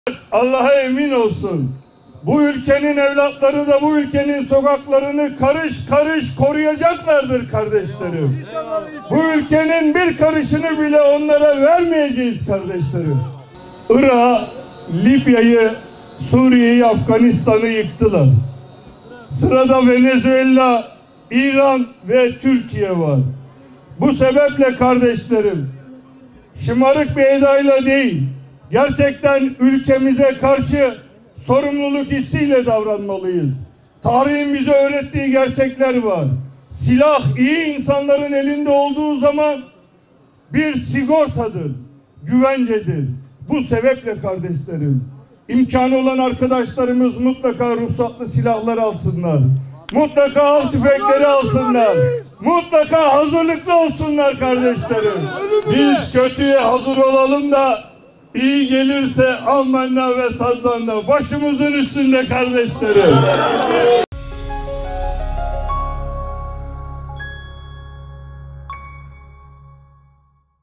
Allah'a emin olsun. Bu ülkenin evlatları da bu ülkenin sokaklarını karış karış koruyacaklardır kardeşlerim. Bu ülkenin bir karışını bile onlara vermeyeceğiz kardeşlerim. Irak'ı, Libya'yı, Suriye'yi, Afganistan'ı yıktılar. Sırada Venezuela, İran ve Türkiye var. Bu sebeple kardeşlerim, şımarık bir edayla değil, gerçekten ülkemize karşı sorumluluk hissiyle davranmalıyız. Tarihin bize öğrettiği gerçekler var. Silah iyi insanların elinde olduğu zaman bir sigortadır, güvencedir. Bu sebeple kardeşlerim, imkanı olan arkadaşlarımız mutlaka ruhsatlı silahlar alsınlar. Mutlaka av tüfekleri alsınlar. Mutlaka hazırlıklı olsunlar kardeşlerim. Biz kötüye hazır olalım da iyi gelirse ammenna ve saddanna başımızın üstünde kardeşlerim.